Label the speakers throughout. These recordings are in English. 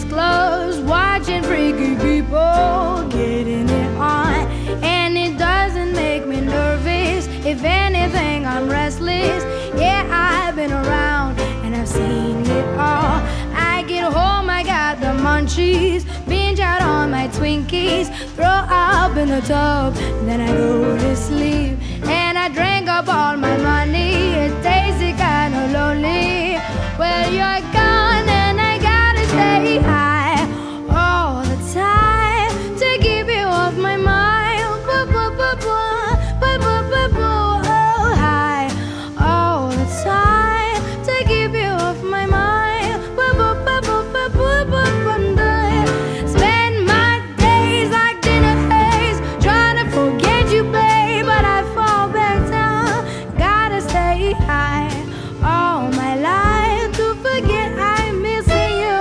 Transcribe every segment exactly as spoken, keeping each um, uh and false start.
Speaker 1: clothes, watching freaky people getting it on. And it doesn't make me nervous. If anything, I'm restless. Yeah, I've been around and I've seen it all. I get home, I got the munchies, binge out on my Twinkies, throw up in the tub, then I go to sleep. And I drink up all my money, it tasted kinda lonely. Well, you're gone and I gotta stay high all the time to keep you off my mind. Boo, boo, boo, boo, boo, boo, boo, boo. Oh, high all the time to keep you off my mind. Boo, boo, boo, boo, boo, boo, boo, boo. Spend my days like dinner haze, trying to forget you, babe, but I fall back down. Gotta stay high all my life to forget I'm missing you.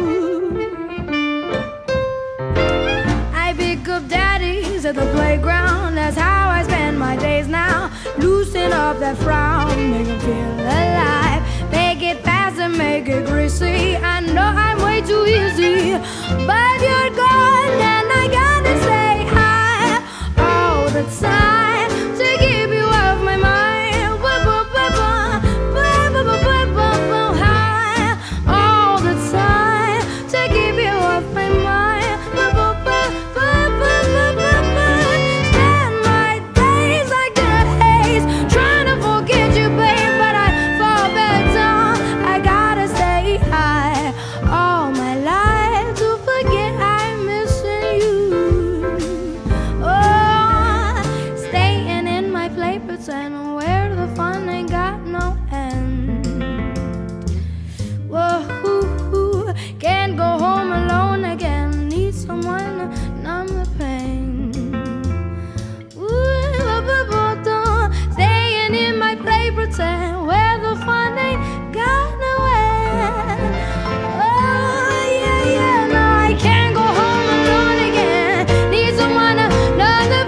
Speaker 1: I pick up daddies at the playground, that's how I spend my days now. Loosen up that frown, make them feel alive. Make it fast and make it greasy. I know I'm way too easy, but you're gone and I gotta stay high all the time to keep you off my mind. Boo, boo, boo, boo, boo, boo, boo, boo, boo, high all the time to keep you off my mind. Boo, boo, boo, boo, boo, boo, boo, boo. Spend my days like dinner haze, trying to forget you, babe, but I fall back down. I gotta stay high all my life to forget I'm missing you. Oh, staying in my play pretend where the fun ain't got no end. Whoa, can't go home alone again. Need someone to numb the pain. Ooh, staying in my play pretend where the fun ain't got no end. Oh, yeah, yeah, no, I can't go home alone again. Need someone to numb the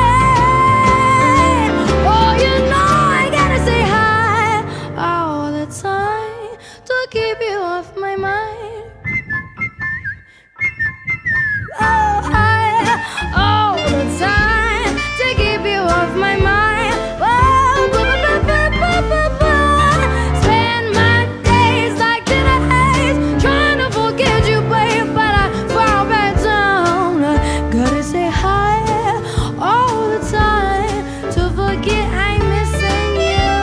Speaker 1: pain. Oh, you know I gotta stay high all the time to keep you off my mind. Oh, high all the time to keep you off my mind. Oh, boo, boo, boo, boo, boo, boo. Spend my days like dinner haze, trying to forget you, babe, but I fall back down. Gotta stay high all the time to forget I'm missing you.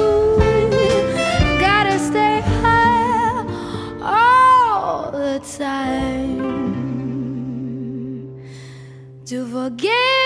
Speaker 1: Gotta stay high all the time to forget